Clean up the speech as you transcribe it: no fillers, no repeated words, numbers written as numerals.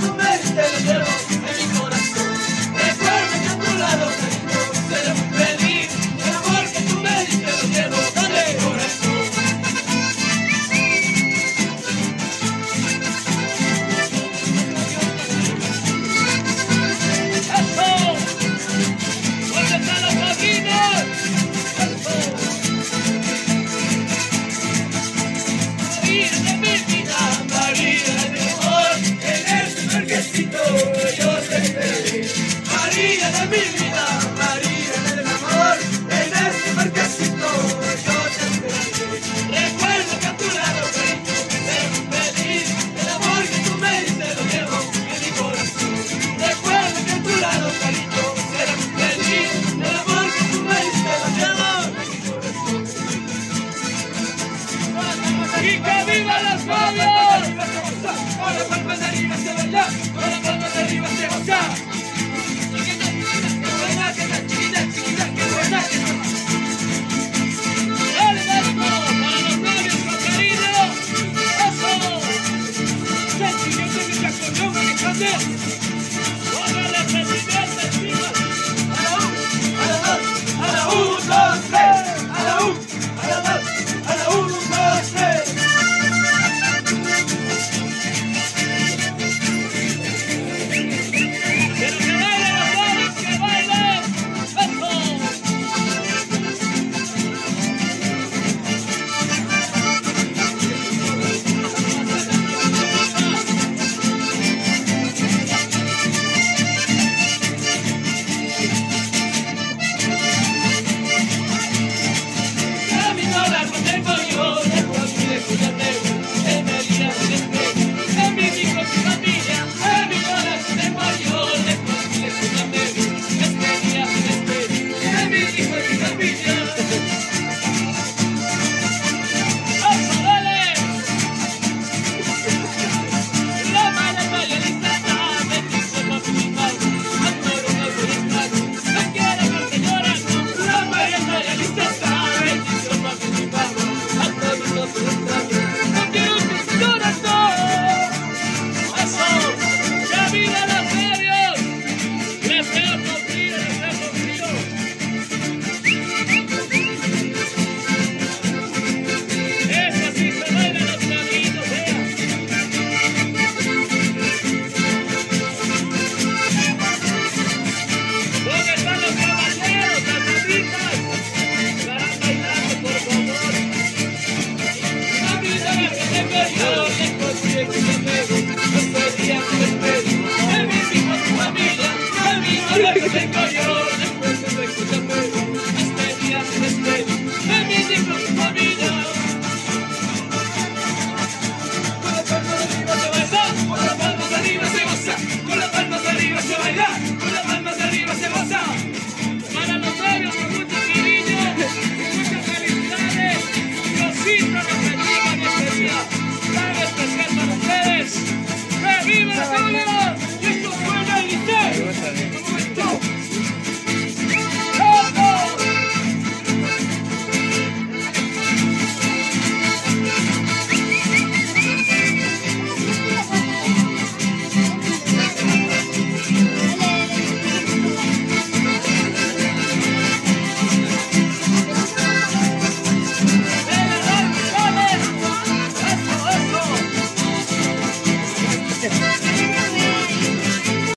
tú me diste lo llevo en mi corazón. Recuerda que a tu lado, cariño, seré muy feliz. El amor que tú me diste lo llevo en mi corazón. ¡Eso! ¿Dónde están los padrinos? María de mi vida, María de mi amor, en este parquecito yo te esperé. María de mi vida, María de mi amor, en este parquecito yo te esperé. Recuerdo que a tu lado, cariño, seré muy feliz. El amor que tú me diste lo llevo en mi corazón. Recuerdo que a tu lado, cariño, seré muy feliz. El amor que tú me diste lo llevo en mi corazón. ¡Y que viva las Fabios! Con las palmas de arriba se baila, con las palmas de arriba se goza. ¡Qué buena, qué tan chiquita, chiquita, qué buena, qué tan... ¡Dale, dale, todo! ¡Para los Fabios con cariño! ¡Eso! ¡Sentimiento de mi acordeón, Alexander!